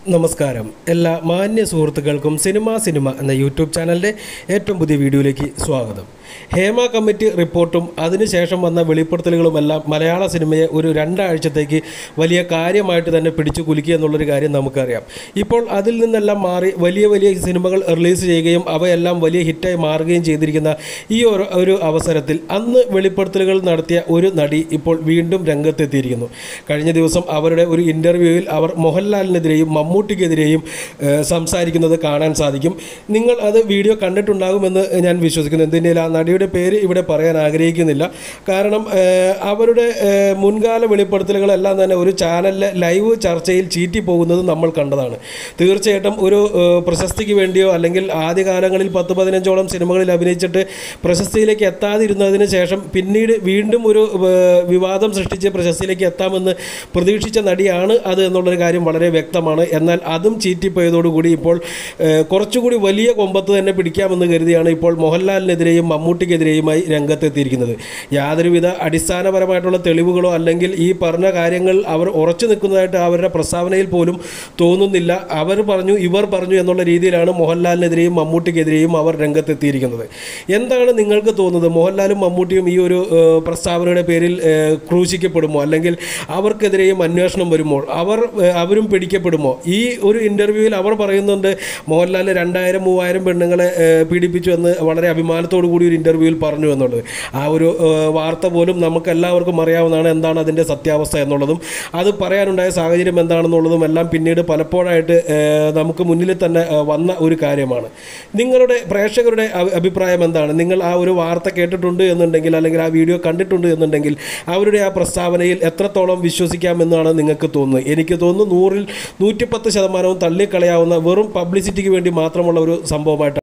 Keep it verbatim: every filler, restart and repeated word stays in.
നമസ്കാരം എല്ലാ മാന്യ സുഹൃത്തുക്കൾക്കും സിനിമ സിനിമ എന്ന യൂട്യൂബ് ചാനലിൻ്റെ ഏറ്റവും പുതിയ വീഡിയോയിലേക്ക് സ്വാഗതം. ഹേമ കമ്മിറ്റി റിപ്പോർട്ടും അതിനുശേഷം വന്ന വെളിപ്പെടുത്തലുകളുമെല്ലാം മലയാള സിനിമയെ ഒരു രണ്ടാഴ്ചത്തേക്ക് വലിയ കാര്യമായിട്ട് തന്നെ പിടിച്ചു കുലുക്കി എന്നുള്ളൊരു കാര്യം നമുക്കറിയാം. ഇപ്പോൾ അതിൽ നിന്നെല്ലാം മാറി വലിയ വലിയ സിനിമകൾ റിലീസ് ചെയ്യുകയും അവയെല്ലാം വലിയ ഹിറ്റായി മാറുകയും ചെയ്തിരിക്കുന്ന ഈ ഒരു ഒരു അവസരത്തിൽ അന്ന് വെളിപ്പെടുത്തലുകൾ നടത്തിയ ഒരു നടി ഇപ്പോൾ വീണ്ടും രംഗത്തെത്തിയിരിക്കുന്നു. കഴിഞ്ഞ ദിവസം അവരുടെ ഒരു ഇൻ്റർവ്യൂവിൽ അവർ മോഹൻലാലിനെതിരെയും മമ്മൂട്ടിക്കെതിരെയും സംസാരിക്കുന്നത് കാണാൻ സാധിക്കും. നിങ്ങൾ അത് വീഡിയോ കണ്ടിട്ടുണ്ടാകുമെന്ന് ഞാൻ വിശ്വസിക്കുന്നു. എന്തിൻ്റെ ആ നടിയുടെ പേര് ഇവിടെ പറയാൻ ആഗ്രഹിക്കുന്നില്ല. കാരണം അവരുടെ മുൻകാല വെളിപ്പെടുത്തലുകളെല്ലാം തന്നെ ഒരു ചാനലിലെ ലൈവ് ചർച്ചയിൽ ചീറ്റി പോകുന്നത് നമ്മൾ കണ്ടതാണ്. തീർച്ചയായിട്ടും ഒരു പ്രശസ്തിക്ക് വേണ്ടിയോ അല്ലെങ്കിൽ ആദ്യകാലങ്ങളിൽ പത്ത് പതിനഞ്ചോളം സിനിമകളിൽ അഭിനയിച്ചിട്ട് പ്രശസ്തിയിലേക്ക് എത്താതിരുന്നതിന് ശേഷം പിന്നീട് വീണ്ടും ഒരു വിവാദം സൃഷ്ടിച്ച് പ്രശസ്തിയിലേക്ക് എത്താമെന്ന് പ്രതീക്ഷിച്ച നടിയാണ് അത് എന്നുള്ളൊരു കാര്യം വളരെ വ്യക്തമാണ്. എന്നാൽ അതും ചീറ്റിപ്പോയതോടുകൂടി ഇപ്പോൾ കുറച്ചുകൂടി വലിയ കൊമ്പത്ത് തന്നെ പിടിക്കാമെന്ന് കരുതിയാണ് ഇപ്പോൾ മോഹൻലാലിനെതിരെയും മമ്മൂട്ടിക്കെതിരെയുമായി രംഗത്തെത്തിയിരിക്കുന്നത്. യാതൊരുവിധ അടിസ്ഥാനപരമായിട്ടുള്ള തെളിവുകളോ അല്ലെങ്കിൽ ഈ പറഞ്ഞ കാര്യങ്ങൾ അവർ ഉറച്ചു നിൽക്കുന്നതായിട്ട് അവരുടെ പ്രസ്താവനയിൽ പോലും തോന്നുന്നില്ല. അവർ പറഞ്ഞു ഇവർ പറഞ്ഞു എന്നുള്ള രീതിയിലാണ് മോഹൻലാലിനെതിരെയും മമ്മൂട്ടിക്കെതിരെയും അവർ രംഗത്തെത്തിയിരിക്കുന്നത്. എന്താണ് നിങ്ങൾക്ക് തോന്നുന്നത്? മോഹൻലാലും മമ്മൂട്ടിയും ഈ ഒരു പ്രസ്താവനയുടെ പേരിൽ ക്രൂശിക്കപ്പെടുമോ അല്ലെങ്കിൽ അവർക്കെതിരെയും അന്വേഷണം വരുമോ? അവർ അവരും പിടിക്കപ്പെടുമോ? ഈ ഒരു ഇൻ്റർവ്യൂവിൽ അവർ പറയുന്നുണ്ട് മോഹൻലാൽ രണ്ടായിരം മൂവായിരം പെണ്ണുങ്ങളെ പീഡിപ്പിച്ചു എന്ന് വളരെ അഭിമാനത്തോടു കൂടി ഒരു ഇൻ്റർവ്യൂവിൽ പറഞ്ഞു എന്നുള്ളത്. ആ ഒരു വാർത്ത പോലും നമുക്ക് എല്ലാവർക്കും അറിയാവുന്നതാണ് എന്താണ് അതിൻ്റെ സത്യാവസ്ഥ എന്നുള്ളതും അത് പറയാനുണ്ടായ സാഹചര്യം എന്താണെന്നുള്ളതും എല്ലാം പിന്നീട് പലപ്പോഴായിട്ട് നമുക്ക് മുന്നിൽ തന്നെ വന്ന ഒരു കാര്യമാണ്. നിങ്ങളുടെ പ്രേക്ഷകരുടെ അഭിപ്രായം എന്താണ്? നിങ്ങൾ ആ ഒരു വാർത്ത കേട്ടിട്ടുണ്ട് എന്നുണ്ടെങ്കിൽ അല്ലെങ്കിൽ ആ വീഡിയോ കണ്ടിട്ടുണ്ട് എന്നുണ്ടെങ്കിൽ അവരുടെ ആ പ്രസ്താവനയിൽ എത്രത്തോളം വിശ്വസിക്കാമെന്നാണ് നിങ്ങൾക്ക് തോന്നുന്നത്? എനിക്ക് തോന്നുന്നു നൂറിൽ നൂറ്റിപ്പത്ത് ശതമാനവും തള്ളിക്കളയാവുന്ന വെറും പബ്ലിസിറ്റിക്ക് വേണ്ടി മാത്രമുള്ള ഒരു സംഭവമായിട്ട്